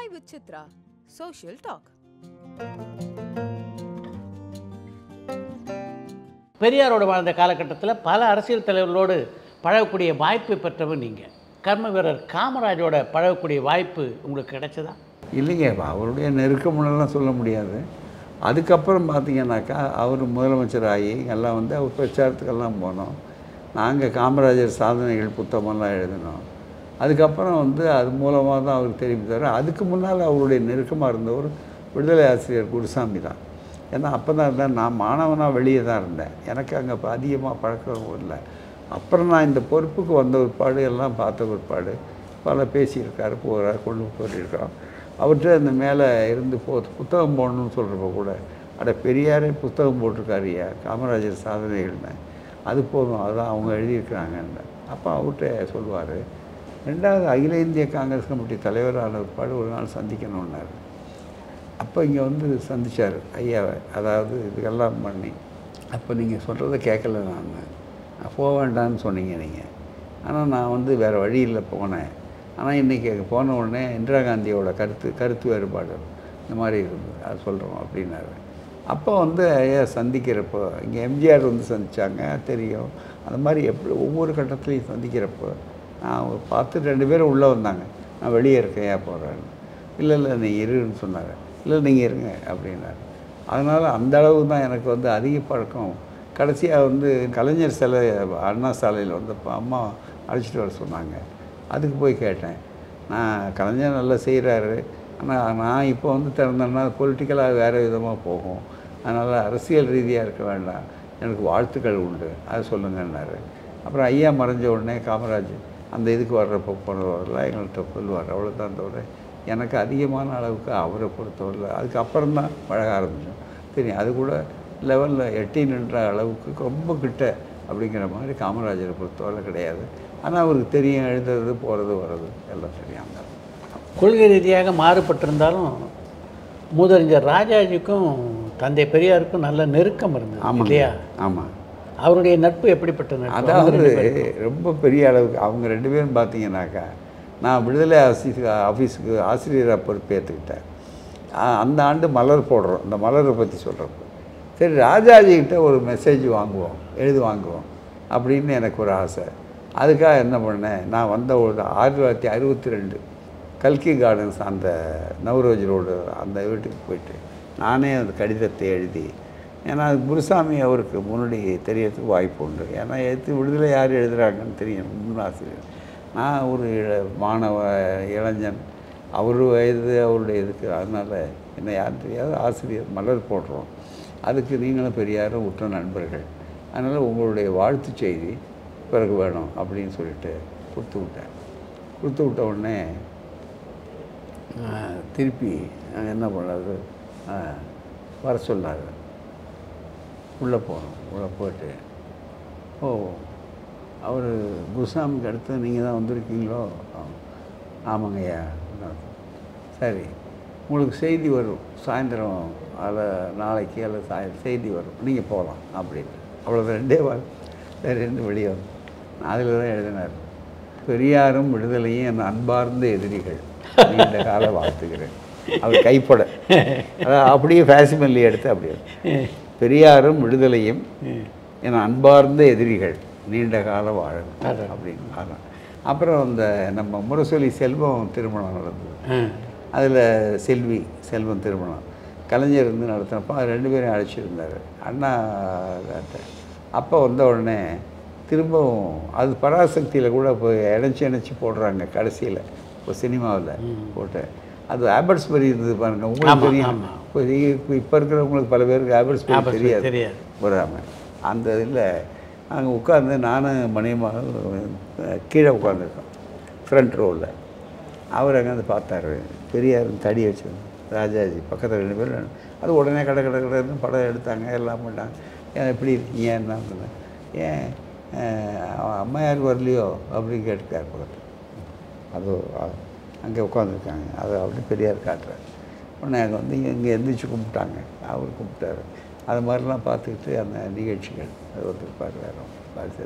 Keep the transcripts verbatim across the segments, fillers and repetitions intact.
Chai with Chitra, Social Talk. பெரியாரோட வாழ்ந்த காலகட்டத்தில் பல அரசியல் தலைவர்களோடு பழகக்கூடிய வாய்ப்பு பெற்றவர் நீங்கள். கர்ம வீரர் காமராஜோட பழகக்கூடிய வாய்ப்பு உங்களுக்கு கிடைச்சதா? இல்லைங்க, அவருடைய நெருக்கமெல்லாம் சொல்ல முடியாது. அதுக்கப்புறம் பார்த்தீங்கன்னாக்கா அவர் முதலமைச்சர் ஆகி எல்லாம் வந்து அவர் பிரச்சாரத்துக்கெல்லாம் போனோம். நாங்கள் காமராஜர் சாதனைகள் புத்தகமெல்லாம் எழுதினோம். அதுக்கப்புறம் வந்து அது மூலமாக தான் அவருக்கு தெரியும் தவிர அதுக்கு முன்னால் அவருடைய நெருக்கமாக இருந்தவர் விடுதலை ஆசிரியர் குருசாமி தான். ஏன்னா அப்போ தான் இருந்தேன், நான் மாணவனாக வெளியே தான் இருந்தேன், எனக்கு அங்கே இப்போ அதிகமாக பழக்கம் இல்லை. அப்புறம் நான் இந்த பொறுப்புக்கு வந்த பிற்பாடு எல்லாம் பார்த்த பிற்பாடு பல பேசியிருக்காரு, போகிறார், கொண்டு போயிருக்கிறோம். அவர்கிட்ட அந்த மேலே இருந்து போ புத்தகம் போடணும்னு சொல்கிறப்ப கூட அட பெரியாரே புத்தகம் போட்டிருக்காருயா காமராஜர் சாதனைகள்னு, அது போதும், அதுதான் அவங்க எழுதியிருக்கிறாங்கன்னு. அப்போ அவர்கிட்ட சொல்லுவார். ரெண்டாவது அகில இந்திய காங்கிரஸ் கமிட்டி தலைவரான பிற்பாடு ஒரு நாள் சந்திக்கணுன்னாரு. அப்போ இங்கே வந்து சந்தித்தார் ஐயாவை, அதாவது இதுக்கெல்லாம் பண்ணி. அப்போ நீங்கள் சொல்கிறத கேட்கல, நான் நான் போக வேண்டான்னு சொன்னீங்க நீங்கள், ஆனால் நான் வந்து வேறு வழியில் போனேன். ஆனால் இன்றைக்கி போன உடனே இந்திரா காந்தியோட கருத்து கருத்து வேறுபாடு இந்த மாதிரி இருந்தது, அது சொல்கிறோம் அப்படின்னாரு. அப்போ வந்து ஐயா சந்திக்கிறப்போ இங்கே எம்ஜிஆர் வந்து சந்தித்தாங்க தெரியும். அந்த மாதிரி எப்படி ஒவ்வொரு கட்டத்துலையும் சந்திக்கிறப்போ நான் பார்த்து ரெண்டு பேரும் உள்ளே வந்தாங்க. நான் வெளியே இருக்கேன், ஏன் போகிறேன்னு. இல்லை இல்லை நீ இருன்னு சொன்னார். இல்லை நீங்கள் இருங்க அப்படின்னாரு. அதனால் அந்த அளவு தான் எனக்கு வந்து அதிக பழக்கம். கடைசியாக வந்து கலைஞர் சிலை அண்ணா சாலையில் வந்து அம்மா அழைச்சிட்டு வர சொன்னாங்க. அதுக்கு போய் கேட்டேன். நான் கலைஞர் நல்லா செய்கிறாரு, ஆனால் நான் இப்போ வந்து திறந்தேன்னா பொலிட்டிக்கலாக வேறு விதமாக போகும், அதனால் அரசியல் ரீதியாக இருக்க வேண்டாம், எனக்கு வாழ்த்துக்கள் உண்டு, அதை சொல்லுங்கன்னாரு. அப்புறம் ஐயா மறைஞ்ச உடனே காமராஜ் அந்த இதுக்கு வர்றப்போ போனவரெல்லாம் எங்கள்கிட்ட சொல்லுவார். அவ்வளோதான் தவிர எனக்கு அதிகமான அளவுக்கு அவரை பொறுத்தவரை அதுக்கப்புறம் தான் பழக ஆரம்பித்தோம். தெரியும், அது கூட லெவலில் எட்டி நின்ற அளவுக்கு ரொம்ப கிட்ட அப்படிங்கிற மாதிரி காமராஜரை பொறுத்தவரை கிடையாது. ஆனால் அவருக்கு தெரியும், எழுதுறது போகிறது வர்றது எல்லாம் தெரியாமல். கொள்கை ரீதியாக மாறுபட்டிருந்தாலும் மூதறிஞர் ராஜாஜிக்கும் தந்தை பெரியாருக்கும் நல்ல நெருக்கம் இருந்தது இல்லையா? ஆமாம். அவருடைய நட்பு எப்படிப்பட்ட நட்பு? அதாவது ரொம்ப பெரிய அளவுக்கு அவங்க ரெண்டு பேரும் பார்த்தீங்கன்னாக்கா, நான் விடுதலை ஆஃபீஸுக்கு ஆஃபீஸுக்கு ஆசிரியராக பொறுப்பேற்றுக்கிட்டேன். அந்த ஆண்டு மலர் போடுறோம், அந்த மலரை பற்றி சொல்கிறப்போ சரி ராஜாஜிக்கிட்ட ஒரு மெசேஜ் வாங்குவோம், எழுதி வாங்குவோம் அப்படின்னு எனக்கு ஒரு ஆசை. அதுக்காக என்ன பண்ணேன், நான் வந்த ஒரு ஆயிரத்தி தொள்ளாயிரத்தி அறுபத்தி ரெண்டு கல்கி கார்டன்ஸ் அந்த நவரோஜ் ரோடு அந்த வீட்டுக்கு போயிட்டு நானே அந்த கடிதத்தை எழுதி, ஏன்னா குருசாமி அவருக்கு முன்னாடி தெரியறதுக்கு வாய்ப்பு உண்டு, ஏன்னா எடுத்து விடுதலை யார் எழுதுகிறாங்கன்னு தெரியும் முன் ஆசிரியர். நான் ஒரு மாணவ இளைஞன், அவர் வயது அவருடைய இதுக்கு, அதனால் என்ன யாரும் தெரியாது, ஆசிரியர் மலர் போடுறோம், அதுக்கு நீங்களும் பெரியாரும் உற்ற நண்பர்கள், அதனால் உங்களுடைய வாழ்த்து செய்தி பிறகு வேணும் அப்படின்னு சொல்லிட்டு கொடுத்து விட்டேன். கொடுத்து விட்ட உடனே திருப்பி என்ன பண்ணாரு, வர சொன்னார். உள்ளே போனோம். உள்ளே போய்ட்டு ஓ அவர் குருசாமிக்கு அடுத்து நீங்கள் தான் வந்திருக்கீங்களோ? ஆமாங்கய்யா. சரி, உங்களுக்கு செய்தி வரும் சாயந்தரம், அதில் நாளைக்கு அதில் சாய செய்தி வரும், நீங்கள் போகலாம் அப்படின்னு. அவ்வளோ ரெண்டே வார் சரி ரெண்டு வெளியே வரும். அதில் தான் எழுதினார், பெரியாரும் விடுதலையும் என் அன்பார்ந்த எதிரிகள், நீண்ட கால வாழ்த்துக்கிறேன். அவர் கைப்பட அதாவது அப்படியே ஃபேசிமல்லி எடுத்து அப்படியே பெரியாரும் விடுதலையும் என் அன்பார்ந்த எதிரிகள் நீண்ட கால வாழும் அப்படின்னு. அதான் அப்புறம் அந்த நம்ம முரசொலி செல்வம் திருமணம் நடந்தது, அதில் செல்வி செல்வம் திருமணம் கலைஞர் இருந்து நடத்தினப்போ அது ரெண்டு பேரும் அழைச்சிருந்தார் அண்ணா. அப்போ வந்த உடனே திரும்பவும் அது பராசக்தியில் கூட இப்போ இணைச்சி இணைச்சி போடுறாங்க கடைசியில் இப்போ சினிமாவில் போட்டு, அது ஆபர்ட்ஸ்பரி இருந்தது பாருங்கள், உங்களுக்கு தெரியும். இப்போ இப்போ இப்போ இருக்கிறவங்களுக்கு பல பேருக்கு ஆபர்ட்ஸ்பரி தெரியாது தெரியாது போடாமல். அந்த இதில் நாங்கள் உட்காந்து நானும் மணியமாக கீழே உட்காந்துருக்கோம் ஃப்ரண்ட் ரோவில். அவர் அங்கே வந்து பார்த்தாரு, பெரியார் தடி வச்சு ராஜாஜி பக்கத்தில் ரெண்டு பேரும். அது உடனே கடை கடை கடைன்னு படம் எடுத்தாங்க, எல்லாம் பண்ணாங்க. ஏன் எப்படி இருக்கீங்க என்ன பண்ணேன், ஏன் அம்மையார் வரலையோ அப்படின்னு கேட்டுக்கார் பக்கத்தில். அது அங்கே உட்காந்துருக்காங்க, அது அப்படி பெரியார் காட்டுறாரு. உடனே அங்கே வந்து இங்கே எந்திரிச்சு கும்பிட்டாங்க, அவர் கும்பிட்டாரு. அது மாதிரிலாம் பார்த்துக்கிட்டு அந்த நிகழ்ச்சிகள் அது ஒருத்தர் வேறு பாட்டு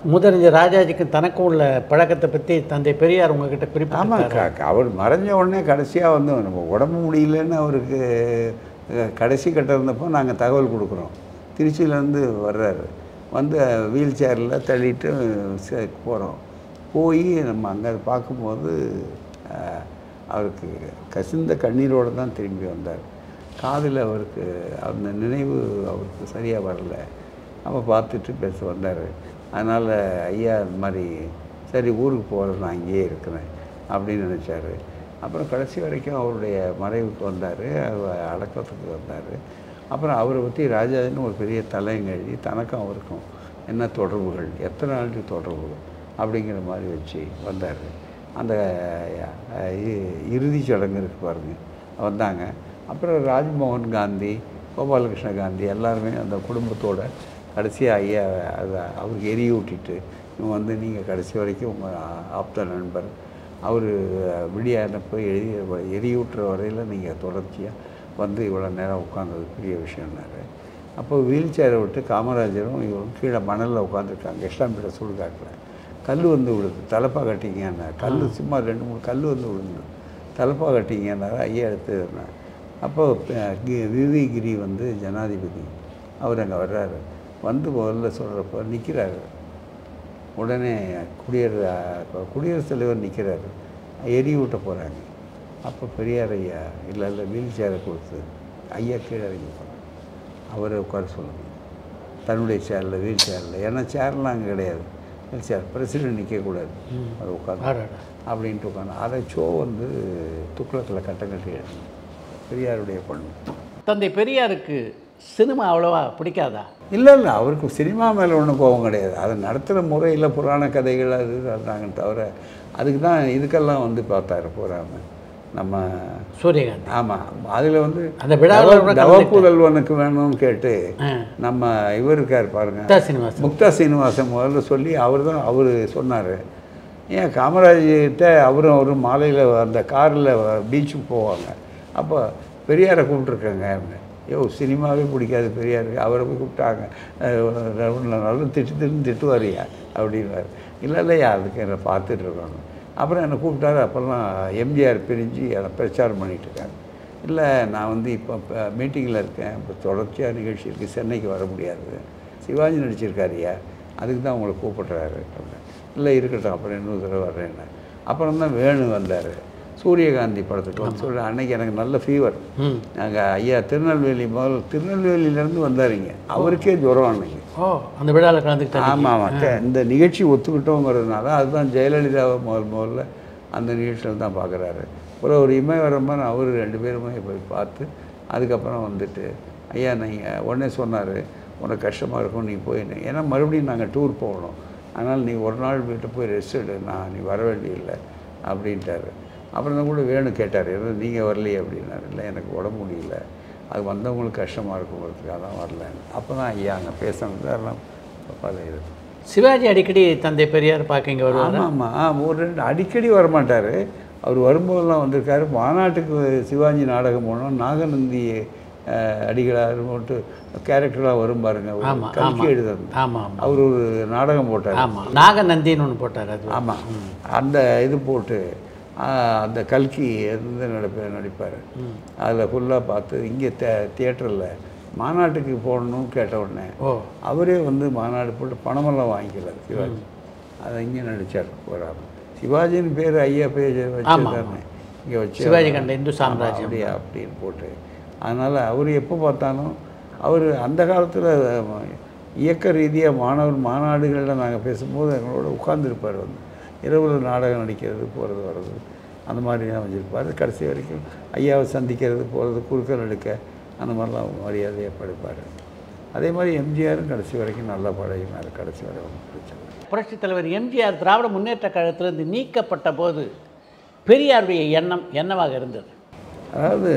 முதலமைச்சர் ராஜாஜிக்கு தனக்கும் உள்ள பழக்கத்தை பற்றி தந்தை பெரியார் உங்ககிட்ட குறிப்பிட்டு ஆமாம், அவர் மறைஞ்ச உடனே கடைசியாக வந்து நம்ம உடம்பு முடியலன்னு அவருக்கு கடைசி கட்ட இருந்தப்போ நாங்கள் தகவல் கொடுக்குறோம். திருச்சியிலேருந்து வர்றாரு, வந்து வீல் சேரில் தள்ளிட்டு போகிறோம். போய் நம்ம அங்கே பார்க்கும்போது அவருக்கு கசிந்த கண்ணீரோடு தான் திரும்பி வந்தார். காதில் அவருக்கு அந்த நினைவு அவருக்கு சரியாக வரல. அப்போ பார்த்துட்டு பேச வந்தார். அதனால் ஐயா இந்த மாதிரி சரி ஊருக்கு போகிறது நான் இங்கேயே இருக்கிறேன் அப்படின்னு நினச்சார். அப்புறம் கடைசி வரைக்கும் அவருடைய மறைவுக்கு வந்தார், அடக்கத்துக்கு வந்தார். அப்புறம் அவரை பற்றி ராஜாஜின்னு ஒரு பெரிய தலையங்க எழுதி தனக்கும் அவருக்கும் என்ன தொடர்புகள், எத்தனை நாளுக்கு தொடர்புகள் அப்படிங்கிற மாதிரி வச்சு வந்தார். அந்த இறுதி சடங்கு இருக்கு பாருங்க வந்தாங்க. அப்புறம் ராஜ்மோகன் காந்தி, கோபாலகிருஷ்ண காந்தி எல்லாருமே அந்த குடும்பத்தோட கடைசியாக ஐயா அதை அவருக்கு எரியூட்டிட்டு இவங்க வந்து நீங்கள் கடைசி வரைக்கும் உங்கள் ஆப்த நண்பர், அவர் விடியான போய் எழுதி எரியூட்டுற வரையில் நீங்கள் தொடர்ச்சியாக வந்து இவ்வளோ நேரம் உட்காந்தது பெரிய விஷயம்னாரு. அப்போ வீல் சேரை விட்டு காமராஜரும் இவரும் கீழே மணலில் உட்காந்துருக்காங்க. இஸ்லாம்பிட சுடுகாட்டில் கல் வந்து விழுது, தலைப்பா கட்டிங்கன்னா கல் சும்மா ரெண்டு மூணு கல் வந்து விழுந்து தலைப்பா கட்டிங்கன்னாரு. ஐயா எடுத்துருந்தேன். அப்போ விவி கிரி வந்து ஜனாதிபதி அவர் அங்கே வர்றாரு. வந்து முதல்ல சொல்கிறப்போ நிற்கிறாரு. உடனே குடியரசு குடியரசுத் தலைவர் நிற்கிறாரு, எரியூட்ட போகிறாங்க. அப்போ பெரியார் ஐயா இல்லை இல்லை வீல் சேரை கொடுத்து ஐயா கீழே இறங்கி போகிறாங்க. அவரை உட்கார சொல்லுங்க தன்னுடைய சேரில், வீல் சேரில். ஏன்னா சேர்லாம் அங்கே கிடையாது, வீல் சேர். பிரசிடென்ட் நிற்கக்கூடாது, அதை உட்காந்து அப்படின்ட்டு உட்காந்து அதை ஷோ வந்து துக்ளக்கில் கட்டம் கட்டி எழுதணும். பெரியாருடைய பொண்ணு. தந்தை பெரியாருக்கு சினிமா அவ்வளோவா பிடிக்காதா? இல்லை இல்லை அவருக்கு சினிமா மேலே ஒன்றும் கோபம் கிடையாது. அதை நடத்துகிற முறையில் புராண கதைகள் அது அதுதாங்கன்னு தவிர அதுக்கு தான் இதுக்கெல்லாம் வந்து பார்த்தாரு போகாமல் நம்ம சூரியகாந்தி. ஆமாம், அதில் வந்து அந்த விழாவில் தவப்புதல்வனுக்கு வேணும்னு கேட்டு நம்ம இவர் இருக்கார் பாருங்க சீனிவாசன், முக்தா சீனிவாசன் முதல்ல சொல்லி அவர் தான் அவர் சொன்னார். ஏன் காமராஜர்கிட்ட அவரும் அவரும் மாலையில் அந்த காரில் பீச்சுக்கு போவாங்க. அப்போ பெரியாரை கூப்பிட்ருக்காங்க. யோ சினிமாவே பிடிக்காது பெரியாருக்கு, அவரை போய் கூப்பிட்டாங்க, நல்லா திட்டு திட்டு திட்டுவாரியா அப்படின்னாரு. இல்லை இல்லையா அதுக்கு என்னை பார்த்துட்ருக்காங்க. அப்புறம் என்னை கூப்பிட்டாரு. அப்போல்லாம் எம்ஜிஆர் பிரிஞ்சு அதை பிரச்சாரம் பண்ணிகிட்ருக்காங்க. இல்லை நான் வந்து இப்போ மீட்டிங்கில் இருக்கேன், இப்போ தொடர்ச்சியாக நிகழ்ச்சி இருக்குது, சென்னைக்கு வர முடியாது, சிவாஜி நடிச்சிருக்காரியா அதுக்கு தான் உங்களை கூப்பிட்றாரு அப்படின்னு. இல்லை இருக்கட்டும் அப்புறம் இன்னொரு தடவை வர்றேன்னு. அப்புறம் தான் வேணு வந்தார், சூரியகாந்தி படத்துக்கு வந்து சொல்லி அன்றைக்கி எனக்கு நல்ல ஃபீவர். நாங்கள் ஐயா திருநெல்வேலி முதல் திருநெல்வேலியிலேருந்து வந்தாருங்க, அவருக்கே ஜுரம் அன்னைக்கு. ஓ அந்த விழாவில் கலந்துக்கிட்டேன். ஆமாம் ஆமாம், இந்த நிகழ்ச்சி ஒத்துக்கிட்டோங்கிறதுனால அதுதான் ஜெயலலிதாவை முதல் முதல்ல அந்த நிகழ்ச்சியில் தான் பார்க்குறாரு. ஒரு ஒரு இமயவரம்பன் அவர் ரெண்டு பேருமே போய் பார்த்து அதுக்கப்புறம் வந்துட்டு ஐயா நீங்கள் உடனே சொன்னார் உனக்கு கஷ்டமாக இருக்கும் நீ போய், ஏன்னா மறுபடியும் நாங்கள் டூர் போகணும், அதனால் நீ ஒரு நாள் வீட்டை போய் ரெஸ்ட் எடு, நான் நீ வர வேண்டியில்லை அப்படின்ட்டாரு. அப்புறம் தான் கூட வேணும் கேட்டார், ஏன்னா நீங்கள் வரலையே அப்படின்னாரு. இல்லை எனக்கு உடம்பு முடியல, அது வந்தவங்களுக்கு கஷ்டமாக இருக்குங்கிறதுக்காக தான் வரலன்னு. அப்போ தான் ஐயா அங்கே பேசினது எல்லாம் பல இது. சிவாஜி அடிக்கடி தந்தை பெரியார் பார்க்க இங்கே வருவார். ஆமாம் ஆமாம், ஒரு ரெண்டு அடிக்கடி வரமாட்டார். அவர் வரும்போதெல்லாம் வந்திருக்காரு. மாநாட்டுக்கு சிவாஜி நாடகம் போனோம், நாகநந்தி அடிகளார் மட்டும் கேரக்டராக வரும் பாருங்க, கல்கி எழுதுறது. ஆமாம், அவர் ஒரு நாடகம் போட்டார். ஆமாம், நாகநந்தின்னு ஒன்று போட்டார். அது ஆமாம், அந்த இது போட்டு அந்த கல்கி இருந்து நடிப்ப நடிப்பார். அதில் ஃபுல்லாக பார்த்து இங்கே தே தியேட்டரில் மாநாட்டுக்கு போடணும்னு கேட்ட உடனே அவரே வந்து மாநாடு போட்டு பணமெல்லாம் வாங்கிக்கல சிவாஜி, அதை இங்கே நடித்தார் போகிறாங்க. சிவாஜின்னு பேர் ஐயா பேர் வச்சுருக்காருன்னு இங்கே வச்சு சிவாஜி கண்ட இந்து சாம்ராஜ்யம் அப்படியா அப்படின்னு போட்டு. அதனால் அவர் எப்போ பார்த்தாலும் அவர் அந்த காலத்தில் இயக்க ரீதியாக மாணவர் மாநாடுகளில் நாங்கள் பேசும்போது எங்களோட உட்கார்ந்துருப்பார். வந்து இரவில் நாடகம் நடிக்கிறது போகிறது வர்றது அந்த மாதிரி தான் வச்சுருப்பார். கடைசி வரைக்கும் ஐயாவை சந்திக்கிறது போகிறது குறுக்கல் எடுக்க அந்த மாதிரிலாம் மரியாதையாக படிப்பார். அதே மாதிரி எம்ஜிஆரும் கடைசி வரைக்கும் நல்லா பழகினார். கடைசி வரை ஒன்று பிடிச்சார். புரட்சித் தலைவர் எம்ஜிஆர் திராவிட முன்னேற்ற கழகத்திலிருந்து நீக்கப்பட்ட போது பெரியாருடைய எண்ணம் என்னவாக இருந்தது? அதாவது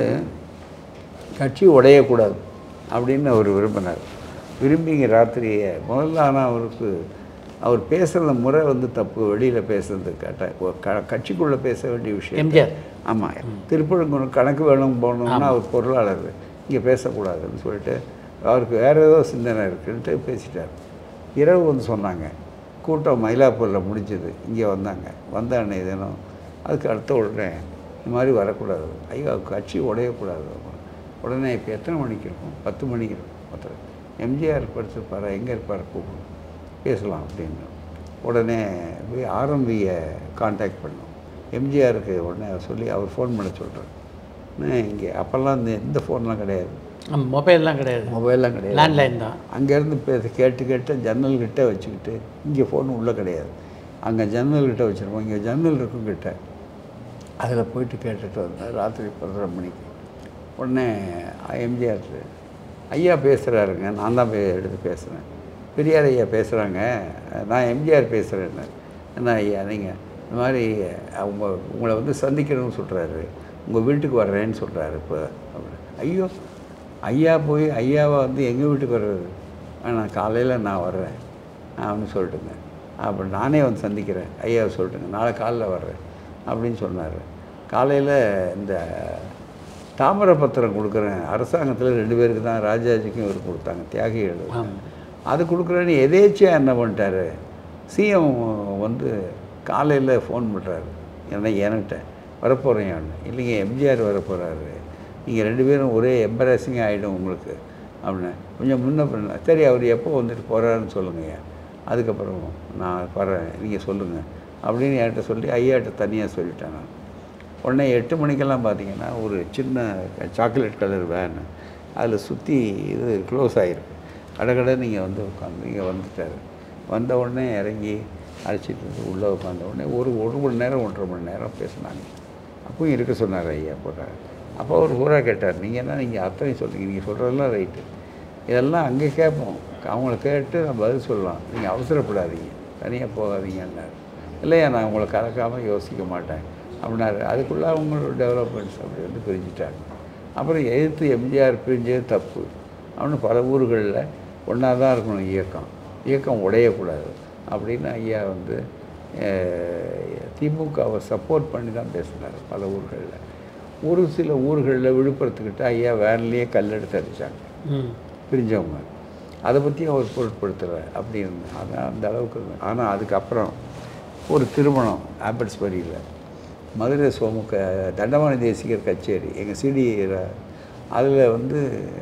கட்சி உடையக்கூடாது அப்படின்னு அவர் விரும்பினார். விரும்பிங்க ராத்திரியை முதல்ல. ஆனால் அவருக்கு அவர் பேசுகிற முறை வந்து தப்பு, வெளியில் பேசுறது கேட்ட க கட்சிக்குள்ளே பேச வேண்டிய விஷயம் எம்ஜிஆர். ஆமாம், திருப்பூர் கணக்கு வேணும் போகணும்னா அவர் பொருளாளர், இங்கே பேசக்கூடாதுன்னு சொல்லிட்டு அவருக்கு வேறு ஏதோ சிந்தனை இருக்குன்ட்டு பேசிட்டார். இரவு வந்து சொன்னாங்க, கூட்டம் மயிலாப்பூரில் முடிஞ்சது. இங்கே வந்தாங்க. வந்த அன்னைய தினம் அதுக்கு அடுத்த உடனே இந்த மாதிரி வரக்கூடாது, ஐயா கட்சி உடையக்கூடாது. உடனே இப்போ எத்தனை மணிக்கு இருக்கும்? பத்து மணிக்கு இருக்கும். ஒருத்தர் எம்ஜிஆர் படிச்சிருப்பாரா, எங்கே இருப்பார், கூப்பிடும் பேசலாம் அப்படின்னு. உடனே போய் ஆர்எம்பியை கான்டாக்ட் பண்ணோம். எம்ஜிஆருக்கு உடனே சொல்லி அவர் ஃபோன் பண்ண சொல்கிறார். இங்கே அப்போல்லாம் இந்த எந்த ஃபோன்லாம் கிடையாது, மொபைல்லாம் கிடையாது, மொபைல்லாம் கிடையாது, லேண்ட்லைன் தான். அங்கேருந்து பேச கேட்டு கேட்டு ஜன்னல்கிட்ட வச்சுக்கிட்டு, இங்கே ஃபோன் உள்ளே கிடையாது, அங்கே ஜன்னல்கிட்ட வச்சுருப்போம், இங்கே ஜன்னல் இருக்கும் கிட்ட, அதில் போயிட்டு கேட்டுட்டு வந்தேன் ராத்திரி பதினொரு மணிக்கு. உடனே எம்ஜிஆர் ஐயா பேசுகிறாருங்க, நான் தான் போய் எடுத்து பேசுகிறேன். பெரியார் ஐயா பேசுகிறாங்க, நான் எம்ஜிஆர் பேசுகிறேன்னு. என்ன ஐயா நீங்கள் இந்த மாதிரி அவங்க உங்களை வந்து சந்திக்கணும்னு சொல்கிறாரு, உங்கள் வீட்டுக்கு வர்றேன்னு சொல்கிறாரு இப்போ அப்படின்னு. ஐயோ ஐயா போய் ஐயாவை வந்து எங்கள் வீட்டுக்கு வர்றது, நான் காலையில் நான் வர்றேன் அப்படின்னு சொல்லிட்டுங்க, அப்போ நானே வந்து சந்திக்கிறேன் ஐயாவை சொல்லிட்டுங்க, நாளை காலையில் வர்றேன் அப்படின்னு சொன்னார். காலையில் இந்த தாமிரபத்திரம் கொடுக்குறேன் அரசாங்கத்தில் ரெண்டு பேருக்கு தான், ராஜாஜிக்கும் இவர் கொடுத்தாங்க, தியாகிகள். அது கொடுக்குறேன்னு எதேச்சியாக என்ன பண்ணிட்டார், சிஎம் வந்து காலையில் ஃபோன் பண்ணுறாரு என்ன என்கிட்ட, வரப்போகிறேன் இல்லைங்க எம்ஜிஆர் வரப்போகிறாரு, நீங்கள் ரெண்டு பேரும் ஒரே எம்பராசிங்காக ஆகிடும் உங்களுக்கு அப்படின்னு. கொஞ்சம் முன்ன பண்ண சரி, அவர் எப்போ வந்துட்டு போகிறாருன்னு சொல்லுங்கய்யா, அதுக்கப்புறம் நான் வரேன் நீங்கள் சொல்லுங்கள் அப்படின்னு என்கிட்ட சொல்லி ஐயாட்ட தனியாக சொல்லிட்டேன் நான். உடனே எட்டு மணிக்கெல்லாம் பார்த்தீங்கன்னா ஒரு சின்ன சாக்லேட் கலர் வேன், அதில் சுற்றி இது க்ளோஸ் ஆகிருக்கு, கடை நீங்கள் வந்து உட்காந்து இங்கே வந்துட்டார். வந்த உடனே இறங்கி அழைச்சிட்டு வந்து உள்ளே உட்காந்த உடனே ஒரு ஒரு மணி நேரம் ஒன்றரை மணி நேரம் பேசினாங்க. அப்பவும் இருக்க சொன்னார் ஐயா போட்டார். அப்போ அவர் பூரா கேட்டார், நீங்கள் என்ன நீங்கள் அத்தனையும் சொல்லுங்கள், நீங்கள் சொல்கிறதெல்லாம் ரைட்டு, இதெல்லாம் அங்கே கேட்போம், அவங்கள கேட்டு நான் பதில் சொல்லலாம், நீங்கள் அவசரப்படாதீங்க, தனியாக போகாதீங்கன்னார். இல்லையா நான் உங்களை கலக்காமல் யோசிக்க மாட்டேன் அப்படின்னாரு. அதுக்குள்ளே அவங்களோட டெவலப்மெண்ட்ஸ் அப்படி வந்து பிரிஞ்சுட்டாங்க. அப்புறம் எதிர்த்து எம்ஜிஆர் பிரிஞ்சது தப்பு அப்படின்னு பல ஊர்களில் ஒன்றா தான் இருக்கணும் இயக்கம், இயக்கம் உடையக்கூடாது அப்படின்னு ஐயா வந்து திமுகவை சப்போர்ட் பண்ணி தான் பேசினார் பல ஊர்களில். ஒரு சில ஊர்களில் விழுப்புரத்துக்கிட்ட ஐயா வேன்லேயே கல்லெடுத்து அடித்தாங்க பிரிஞ்சவங்க, அதை பற்றி அவர் பொருட்படுத்துகிற அப்படின்னு அதான் அந்த அளவுக்கு இருந்தது. ஆனால் அதுக்கப்புறம் ஒரு திருமணம் ஆம்பட்ஸ்பரியில் மதுரை சோமுக தண்டவாணி தேசிகர் கச்சேரி எங்கள் சிடி, அதில் வந்து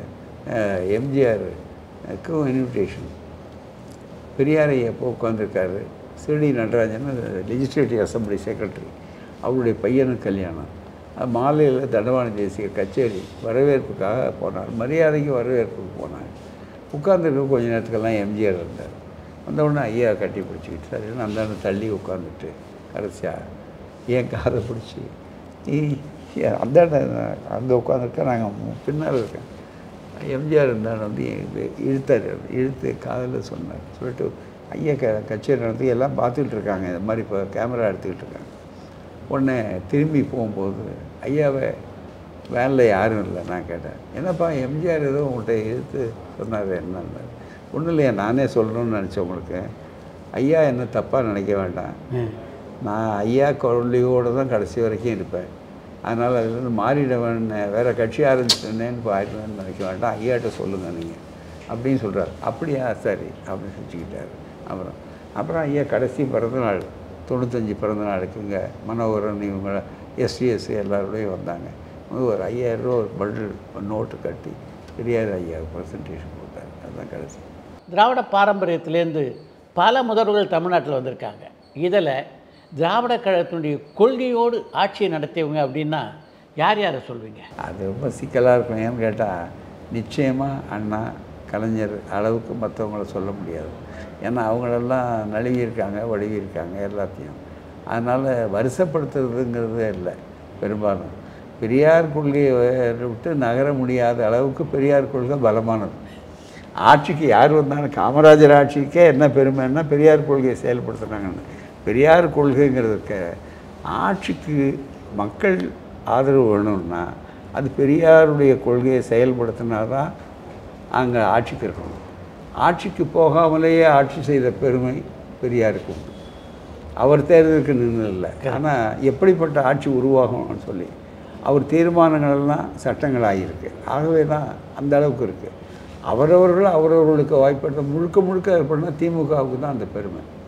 எம்ஜிஆருக்கும் இன்விடேஷன், பெரியார் எப்போ உட்காந்துருக்காரு, CD Natarajan legislative assembly secretary, அவருடைய பையனுக்கு கல்யாணம், மாலையில் தண்டவாணி தேசிகர் கச்சேரி வரவேற்புக்காக போனார், மரியாதைக்கு வரவேற்புக்கு போனார். உட்காந்துருக்க கொஞ்ச நேரத்துக்கெல்லாம் எம்ஜிஆர் இருந்தார். வந்தவுடனே ஐயா கட்டி பிடிச்சிக்கிட்டு சரின்னு அந்தாண்ட தள்ளி உட்காந்துட்டு கடைசியாக என் காதை பிடிச்சி அந்தாண்ட அங்கே உட்காந்துருக்க நாங்கள் பின்னால் இருக்கேன், எம்ஜிஆர் இருந்தால் வந்து இழுத்தார், இழுத்து காதில் சொன்னார். சொல்லிட்டு ஐயா க கச்சேரி நடந்து எல்லாம் பார்த்துக்கிட்டு இருக்காங்க, இந்த மாதிரி இப்போ கேமரா எடுத்துக்கிட்டு இருக்காங்க. உடனே திரும்பி போகும்போது ஐயாவை வேனில் யாரும் இல்லை. நான் கேட்டேன், என்னப்பா எம்ஜிஆர் ஏதோ உங்கள்கிட்ட இழுத்து சொன்னார் என்னன்னு. ஒன்றும் இல்லையா, நானே சொல்லணும்னு நினச்சேன் உங்களுக்கு, ஐயா என்ன தப்பாக நினைக்க வேண்டாம், நான் ஐயா கொள்ளையோடு தான் கடைசி வரைக்கும் இருப்பேன், அதனால் அதுலேருந்து மாறிடுவேன், வேறு கட்சி ஆரம்பிச்சிட்டேன்னு இப்போ ஆயிடுவேன்னு நினைக்க வேண்டாம், ஐயாட்ட சொல்லுங்கள் நீங்கள் அப்படின்னு சொல்கிறார். அப்படியா சரி அப்படின்னு செஞ்சுக்கிட்டார். அப்புறம் அப்புறம் ஐயா கடைசி பிறந்தநாள் தொண்ணூத்தஞ்சு பிறந்த நாளுக்கு இங்கே மனோகரன் இவங்க எஸ்டிஎஸ் எல்லாரோடையும் வந்தாங்க. ஒரு ஐயாயிரம் ரூபா ஒரு பண்டில் நோட்டு கட்டி பெரியார் ஐயா ப்ரெசன்டேஷன் கொடுத்தாரு. அதுதான் கடைசி. திராவிட பாரம்பரியத்திலேருந்து பல முதல்வர்கள் தமிழ்நாட்டில் வந்திருக்காங்க. இதில் திராவிட கழகத்தினுடைய கொள்கையோடு ஆட்சியை நடத்தியவங்க அப்படின்னா யார் யாரை சொல்வீங்க? அது ரொம்ப சிக்கலாக இருக்கும். ஏன்னு கேட்டால் நிச்சயமாக அண்ணா கலைஞர் அளவுக்கு மற்றவங்கள சொல்ல முடியாது. ஏன்னா அவங்களெல்லாம் நழுவியிருக்காங்க, வழுவியிருக்காங்க எல்லாத்தையும். அதனால் வருஷப்படுத்துறதுங்கிறதே இல்லை. பெரும்பாலும் பெரியார் கொள்கையை விட்டு நகர முடியாத அளவுக்கு பெரியார் கொள்கை பலமானது. ஆட்சிக்கு யார் வந்தாலும் காமராஜர் ஆட்சிக்கே என்ன பெருமைன்னா பெரியார் கொள்கையை செயல்படுத்துனாங்கன்னு. பெரியார் கொள்கைங்கிறதுக்கு ஆட்சிக்கு மக்கள் ஆதரவு வேணும்னா அது பெரியாருடைய கொள்கையை செயல்படுத்தினா தான் அங்கே ஆட்சிக்கு இருக்கணும். ஆட்சிக்கு போகாமலேயே ஆட்சி செய்த பெருமை பெரியாருக்கு உண்டு. அவர் தேர்தலுக்கு நின்று இல்லை, ஆனால் எப்படிப்பட்ட ஆட்சி உருவாகும்னு சொல்லி அவர் தீர்மானங்களெல்லாம் சட்டங்கள் ஆகியிருக்கு. ஆகவே தான் அந்த அளவுக்கு இருக்குது. அவரவர்கள் அவரவர்களுக்கு வாய்ப்பட்ட முழுக்க முழுக்க பண்ணால் திமுகவுக்கு தான் அந்த பெருமை.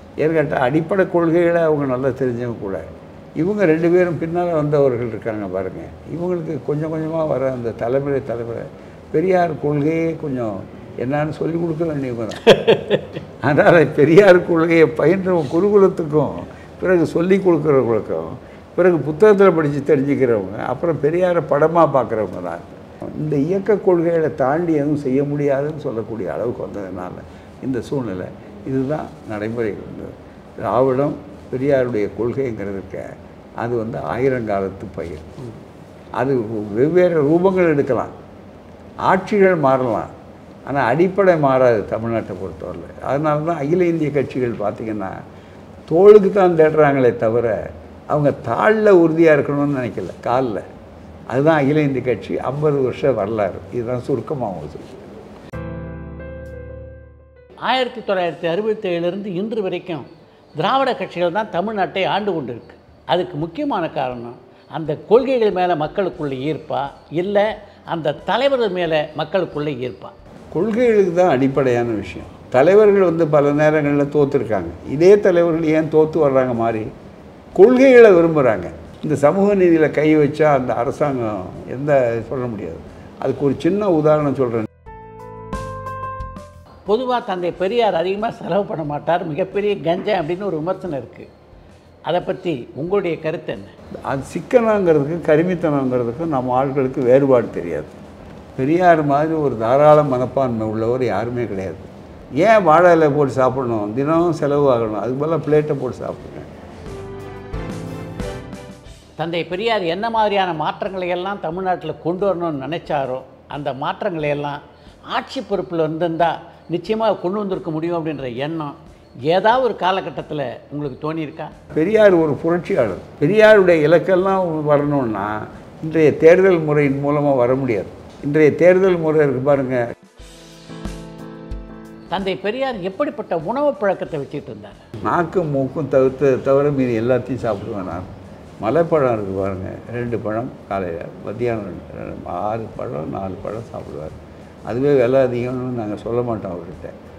ஏற்கட்ட அடிப்படை கொள்கைகளை அவங்க நல்லா தெரிஞ்சவங்க கூட. இவங்க ரெண்டு பேரும் பின்னால் வந்தவர்கள் இருக்காங்க பாருங்கள். இவங்களுக்கு கொஞ்சம் கொஞ்சமாக வர அந்த தலைமுறை தலைமுறை பெரியார் கொள்கையே கொஞ்சம் என்னான்னு சொல்லிக் கொடுக்க வேண்டியவங்க தான். அதனால் பெரியார் கொள்கையை பயின்ற குருகுலத்துக்கும் பிறகு சொல்லி கொடுக்குறவங்களுக்கும் பிறகு புத்தகத்தில் படித்து தெரிஞ்சுக்கிறவங்க அப்புறம் பெரியாரை படமாக பார்க்குறவங்க தான். இந்த இயக்க கொள்கைகளை தாண்டி எதுவும் செய்ய முடியாதுன்னு சொல்லக்கூடிய அளவுக்கு வந்ததுனால இந்த சூழ்நிலை இதுதான் நடைமுறை இருந்தது. திராவிடம் பெரியாருடைய கொள்கைங்கிறதுக்கு அது வந்து ஆயிரங்காலத்து பயிர். அது வெவ்வேறு ரூபங்கள் எடுக்கலாம், ஆட்சிகள் மாறலாம், ஆனால் அடிப்படை மாறாது தமிழ்நாட்டை பொறுத்தவரையில். அதனால தான் அகில இந்திய கட்சிகள் பார்த்திங்கன்னா தோளுக்கு தான் தேடுறாங்களே தவிர அவங்க தாளில் உறுதியாக இருக்கணும்னு நினைக்கல, காலில். அதுதான் அகில இந்திய கட்சி ஐம்பது வருஷ வரலாறு. இதுதான் சுருக்கமாக அவங்க சொல்லி. ஆயிரத்தி தொள்ளாயிரத்தி அறுபத்தி ஏழுலேருந்து இன்று வரைக்கும் திராவிட கட்சிகள் தான் தமிழ்நாட்டை ஆண்டு கொண்டு இருக்கு. அதுக்கு முக்கியமான காரணம் அந்த கொள்கைகள் மேலே மக்களுக்குள்ளே ஈர்ப்பா, இல்லை அந்த தலைவர்கள் மேலே மக்களுக்குள்ளே ஈர்ப்பா? கொள்கைகளுக்கு தான் அடிப்படையான விஷயம். தலைவர்கள் வந்து பல நேரங்களில் தோற்றுருக்காங்க. இதே தலைவர்கள் ஏன் தோற்று வர்றாங்க மாதிரி கொள்கைகளை விரும்புகிறாங்க. இந்த சமூக நீதியில் கை வச்சா அந்த அரசாங்கம் எந்த சொல்ல முடியாது. அதுக்கு ஒரு சின்ன உதாரணம் சொல்கிறேன். பொதுவாக தந்தை பெரியார் அதிகமாக செலவு பண்ண மாட்டார், மிகப்பெரிய கஞ்சன் அப்படின்னு ஒரு விமர்சனம் இருக்குது. அதை பற்றி உங்களுடைய கருத்து என்ன? அது சிக்கனங்கிறதுக்கு கருமித்தனங்கிறதுக்கு நம்ம ஆட்களுக்கு வேறுபாடு தெரியாது. பெரியார் மாதிரி ஒரு தாராள மனப்பான்மை உள்ளவர் யாருமே கிடையாது. ஏன் வாழை இலை போட்டு சாப்பிடணும், தினம் செலவு ஆகணும், அதுக்கு பதிலாக பிளேட்டை போட்டு சாப்பிடுங்க. தந்தை பெரியார் என்ன மாதிரியான மாற்றங்களை எல்லாம் தமிழ்நாட்டில் கொண்டு வரணும்னு நினைச்சாரோ அந்த மாற்றங்களை எல்லாம் ஆட்சி பொறுப்பில் இருந்திருந்தால் நிச்சயமாக கொண்டு வந்திருக்க முடியும் அப்படின்ற எண்ணம் ஏதாவது ஒரு காலகட்டத்தில் உங்களுக்கு தோணியிருக்கா? பெரியார் ஒரு புரட்சியாளர். பெரியாருடைய இலக்கெல்லாம் வரணும்னா இன்றைய தேர்தல் முறையின் மூலமாக வர முடியாது. இன்றைய தேர்தல் முறை இருக்கு பாருங்கள். தந்தை பெரியார் எப்படிப்பட்ட உணவு பழக்கத்தை வச்சுட்டு இருந்தார்? நாக்கும் மூக்கும் தவிர்த்து தவிர மீறி எல்லாத்தையும் சாப்பிடுவேன் நான். மலைப்பழம் இருக்குது பாருங்கள், ரெண்டு பழம் காலையில், மத்தியானம் ஆறு பழம் நாலு பழம் சாப்பிடுவார். அதுவே விலை அதிகம்னு நாங்கள் சொல்ல மாட்டோம் அவர்கிட்ட.